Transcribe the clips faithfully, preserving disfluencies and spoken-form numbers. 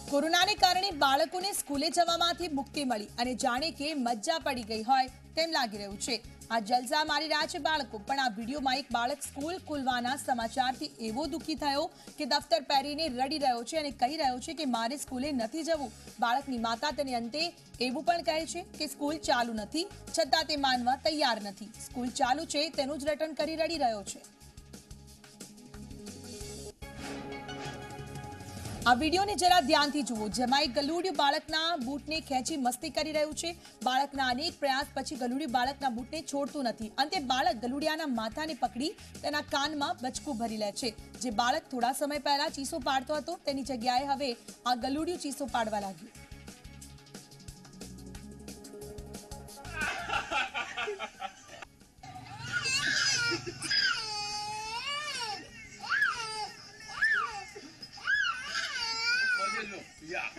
કોરોનાને કારણે બાળકોને સ્કૂલે જવામાંથી મુક્તિ મળી અને જાણે કે મજા પડી ગઈ હોય તેમ લાગી રહ્યું છે। આ જલસા મારી રહ્યા છે બાળકો, પણ આ વિડીયોમાં એક બાળક સ્કૂલ ખુલવાના સમાચારથી એવો દુઃખી થયો કે દફતર પહેરીને રડી રહ્યો છે અને કહી રહ્યો છે કે મારે સ્કૂલે નથી જવું। બાળકની માતા તેને અંતે એવું પણ કહે છે કે સ્કૂલ ચાલુ નથી, છતાં તે માનવા તૈયાર નથી। સ્કૂલ ચાલુ છે તેનું જ રટણ કરી રડી રહ્યો છે। આ વિડીયોને જરા ધ્યાનથી જુઓ, જેમાં એક ગલુડિયું બાળકના બૂટને ખેંચી મસ્તી કરી રહ્યું છે। બાળકના અનેક પ્રયાસ પછી ગલુડિયું બાળકના બૂટને છોડતું નથી। અંતે બાળક ગલુડિયાના માથાને પકડી તેના કાનમાં બચકું ભરી લે છે। જે બાળક થોડા સમય પહેલા ચીસો પાડતો હતો તેની જગ્યાએ હવે આ ગલુડિયું ચીસો પાડવા લાગ્યું। Yeah.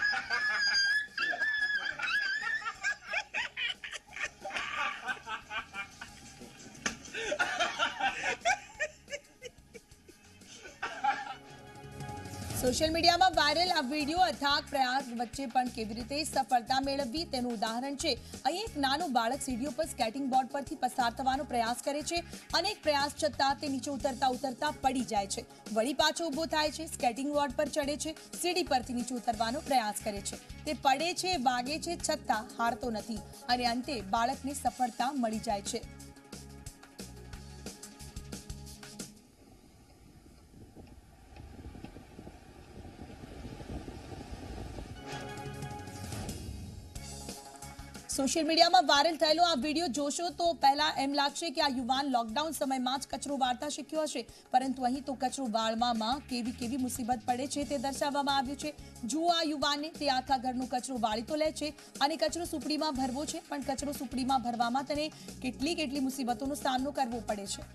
સોશિયલ મીડિયામાં વાયરલ આ વિડીયો અથાગ પ્રયાસ વચ્ચે પણ કેવી રીતે સફળતા મેળવવી તેનું ઉદાહરણ છે। અહીં એક નાનું બાળક સીડીઓ પર સ્કેટિંગ બોર્ડ પરથી પસાર થવાનો પ્રયાસ કરે છે। અનેક પ્રયાસ છતાં તે નીચે ઉતરતા ઉતરતા પડી જાય છે, વળી પાછો ઊભો થાય છે, સ્કેટિંગ બોર્ડ પર ચડે છે, સીડી પરથી નીચે ઉતરવાનો પ્રયાસ કરે છે। તે પડે છે, વાગે છે, છતાં હારતો નથી અને અંતે બાળકને સફળતા મળી જાય છે। સોશિયલ મીડિયામાં વાયરલ થયેલો આ વિડીયો જોશો તો પહેલા એમ લાગશે કે આ યુવાન લોકડાઉન સમયમાં જ કચરો વાળતા શીખ્યો હશે, પરંતુ અહીં તો કચરો વાળવામાં કેવી કેવી મુસીબત પડે છે તે દર્શાવવામાં આવ્યું છે। જુઓ આ યુવાનને, તે આખા ઘરનો કચરો વાળી તો લે છે અને કચરો સુપડીમાં ભરવો છે, પણ કચરો સુપડીમાં ભરવામાં તેને કેટલી કેટલી મુસીબતોનો સામનો કરવો પડે છે।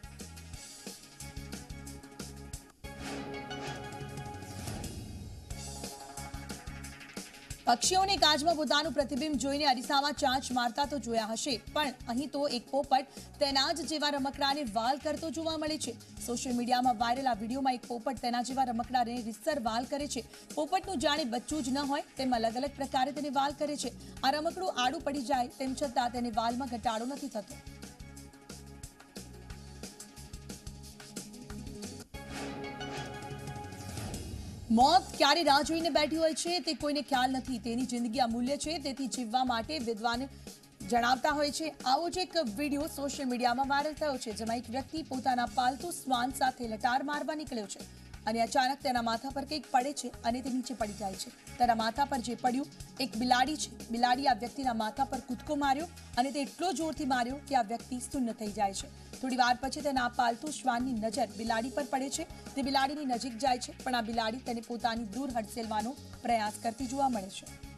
પક્ષીઓને કાચમાં પોતાનું પ્રતિબિંબ જોઈને અરીસામાં ચાંચ મારતા તો જોયા હશે, પણ અહીં તો એક પોપટ તેના જ જેવા રમકડાને વાલ કરતો જોવા મળે છે। સોશિયલ મીડિયામાં વાયરલ આ વિડીયોમાં એક પોપટ તેના જેવા રમકડાને રીતસર વાલ કરે છે। પોપટનું જાણે બચ્ચું જ ન હોય તેમ અલગ અલગ પ્રકારે તેને વાલ કરે છે। આ રમકડું આડું પડી જાય તેમ છતાં તેને વાલમાં ઘટાડો નથી થતો। મોત ક્યારે રાહ જોઈને બેઠી હોય છે તે કોઈને ખ્યાલ નથી। તેની જિંદગી અમૂલ્ય છે, તેથી જીવવા માટે વિદ્વાન જણાવતા હોય છે। આવો જ એક વિડીયો સોશિયલ મીડિયામાં વાયરલ થયો છે, જેમાં એક વ્યક્તિ પોતાના પાલતુ શ્વાન સાથે લટાર મારવા નીકળ્યો છે અને અચાનક તેના માથા પર કંઈક પડે છે અને તે નીચે પડી જાય છે। તેના માથા પર જે પડ્યું એક બિલાડી છે। બિલાડી આ વ્યક્તિના માથા પર કૂદકો માર્યો અને તે એટલો જોરથી માર્યો કે આ વ્યક્તિ શૂન્ય થઈ જાય છે। થોડી વાર પછી તેના પાલતુ શ્વાનની નજર બિલાડી પર પડે છે। તે બિલાડીની નજીક જાય છે, પણ આ બિલાડી તેને પોતાની દૂર હડસેલવાનો પ્રયાસ કરતી જોવા મળે છે।